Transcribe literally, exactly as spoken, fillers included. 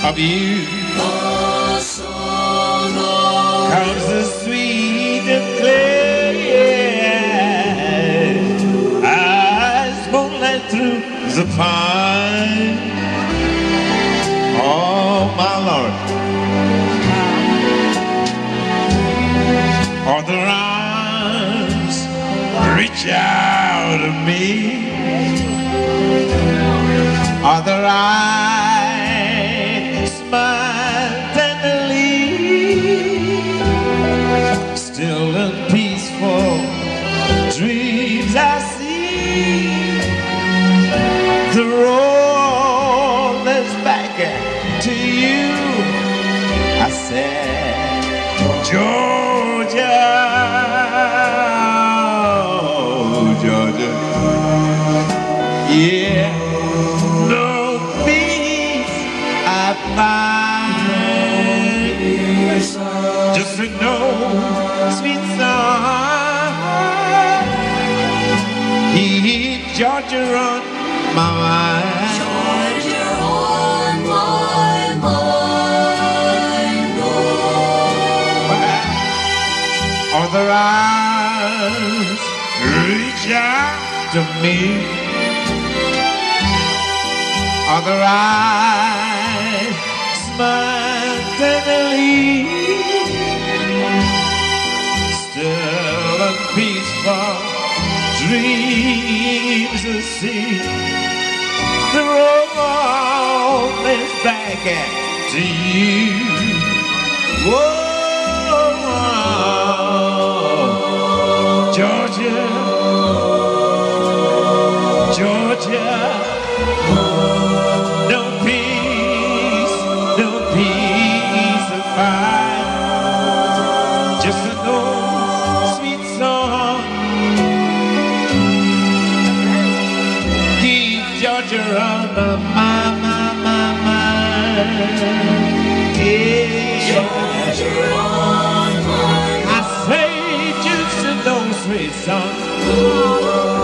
of you. The song of Comes the sweet declare as moonlight through the pine. Oh my Lord, other arms reach out to me, other eyes smile tenderly, still and peaceful dreams I see. The road is back to you. I said, Georgia, oh, Georgia, yeah, no peace I find, just a no sweet song. Keep Georgia on my mind. Georgia on my mind. Oh. Other eyes reach out to me, other eyes smile tenderly, still and peaceful dreams to see. The road is back to you. Whoa, Georgia, Georgia, no peace, no peace to find, just an old sweet song. Keep Georgia on my mind, my, my, mind. Yeah. Georgia on my mind. I say just an old sweet song. Oh.